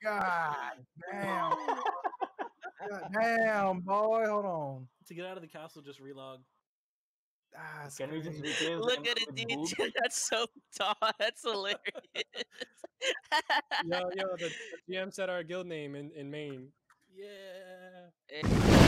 God damn. God damn, boy. Hold on. To get out of the castle, just relog. Ah, Can we just replace Look them at it, with dude. boobs? That's so tall. That's hilarious. Yo, the GM said our guild name in Maine. Yeah.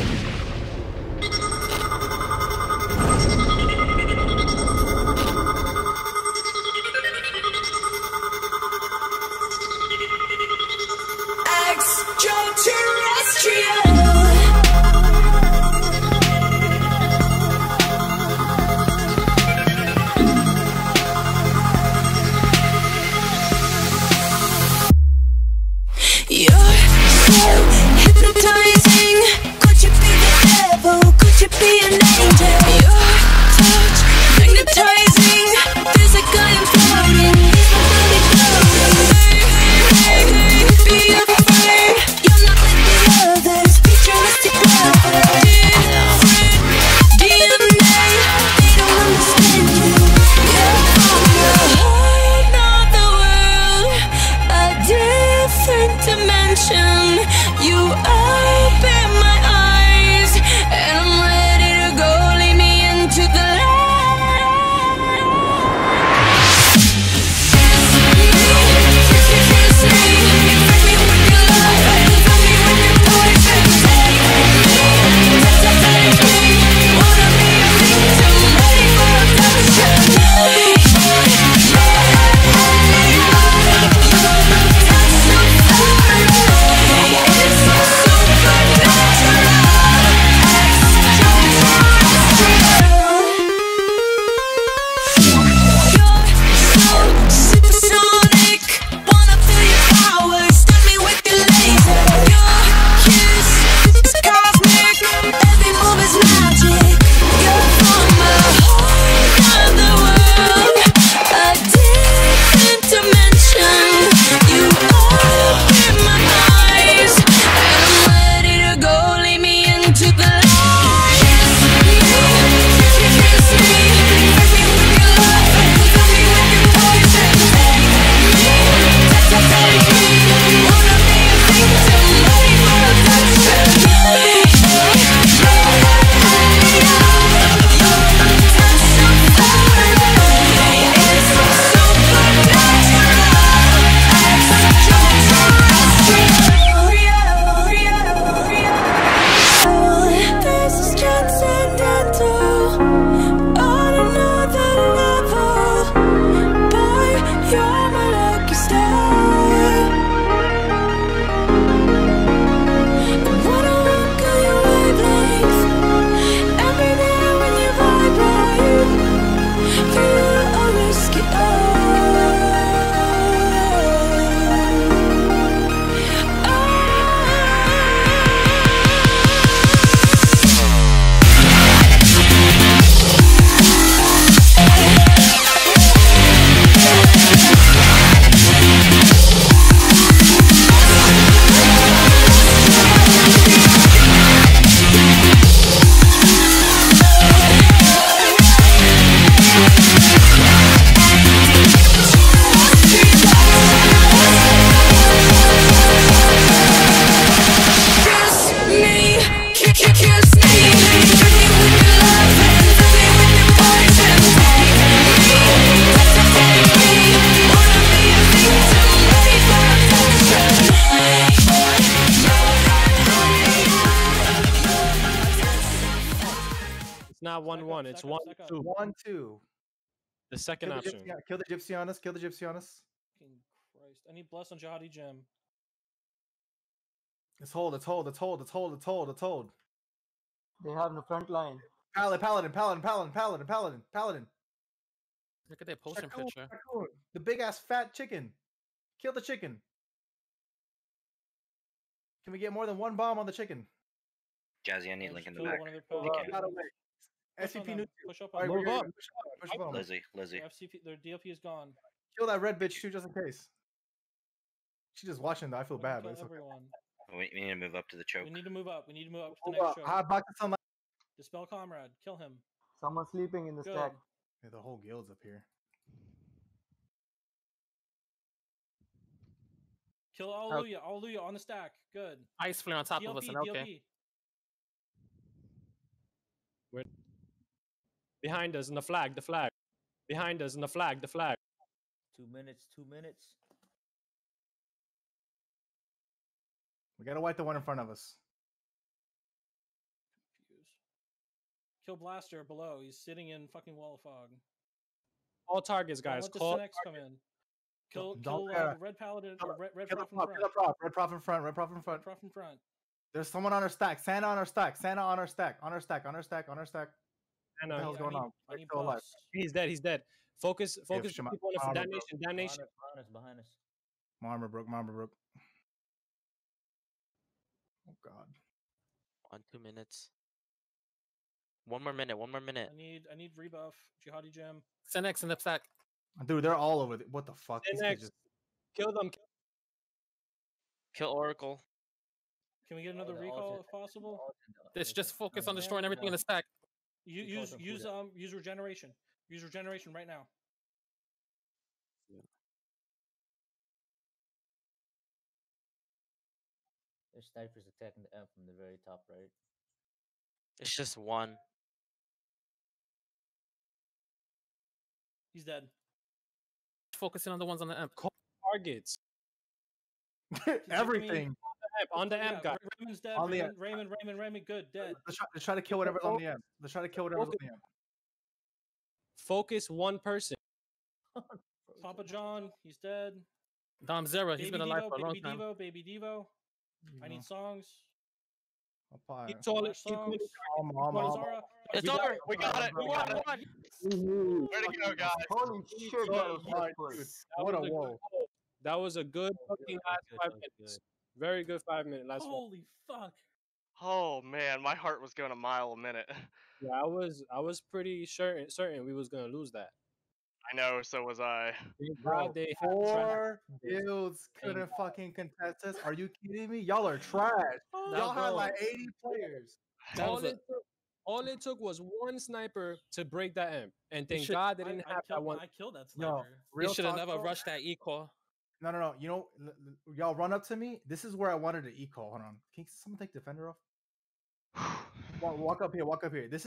Not 1-1. It's 1-2. 1-2. The second option. Kill the gypsy on us. Kill the gypsy on us. Fucking Christ. I need bless on Jihadi Gem. It's hold. It's hold. It's hold. It's hold. It's hold. It's hold. They have the front line. Paladin. Look at their poster picture. The big ass fat chicken. Kill the chicken. Can we get more than one bomb on the chicken? Jazzy, I need link in the Two, back. one of their You pals. can. SCP new. Push up All on right, Move up. Push up. Lizzie. Their FCP, their DLP is gone. Kill that red bitch too, just in case. She's just watching though. I feel bad, but Kill it's okay. everyone. We need to move up to the choke. We need to move up. We need to move up to the Hold next up. choke. Hot box of sunlight. Dispel Comrade. Kill him. Someone sleeping in the Good. stack. Yeah, the whole guild's up here. Kill Alleluia. Alleluia on the stack. Good. Ice flare on top of us, DLP, and okay. DLP. Behind us in the flag, the flag. Behind us in the flag, the flag. 2 minutes, 2 minutes. We gotta wipe the one in front of us. Confused. Kill Blaster below. He's sitting in fucking wall of fog. All targets, guys. Don't let Call. the Synex come in. Kill Don't the Red Paladin or Red Kill the Prof in prop, front. kill the prop. Red prop in front. Red prop in front. Prof in front. There's someone on our stack. Santa on our stack. Santa on our stack. On our stack. On our stack. On our stack. I What the know. hell's going on? I need Still alive. buffs. He's dead. He's dead. Focus. Focus. Shema- People on the Armor, bro. damnation. Damnation. Behind us. My armor broke. My armor broke. Oh god. 2 minutes. 1 more minute. 1 more minute. I need rebuff. Jihadi Gem. Synex in the stack. Dude, they're all over. What the fuck? These Next. kids just- Kill them. Kill Oracle. Can we get another recall if possible? This just focus on destroying everything in the stack. Use regeneration. Use regeneration right now. There's snipers attacking the M from the very top right. It's just one. He's dead. Focusing on the ones on the M. Targets. Everything. On the amp, guys. Raymond's dead. On the Raymond, good, dead. Let's try to kill whatever's on the end. Let's try to kill whatever's on the end. Focus one person. Papa John, he's dead. Dom Zera, he's been alive for a long Baby time. Devo, Baby Devo. I need songs. Keep calling. Keep Songs. calling. Zara. It's We got over. it. We got it. We won. Way to go, guys. Holy shit, that was Alright, first place. dude. What a whoa. That was a good fucking last 5 minutes. Very good 5 minute last one. Holy fuck. Oh man, my heart was going a mile a minute. Yeah, I was pretty certain we was gonna lose that. I know, so was I. Thank Bro, God they had trash. 4 builds couldn't fucking contest us. Are you kidding me? Y'all are trash. Y'all had bro. like 80 players. That All was a- all it took was one sniper to break that amp, and thank should- God they didn't have that one. I killed that Yo, sniper. We real should have talk, never bro. rushed that equal. No. You know, y'all run up to me. This is where I wanted to eco. Hold on. Can someone take defender off? Walk up here. Walk up here. This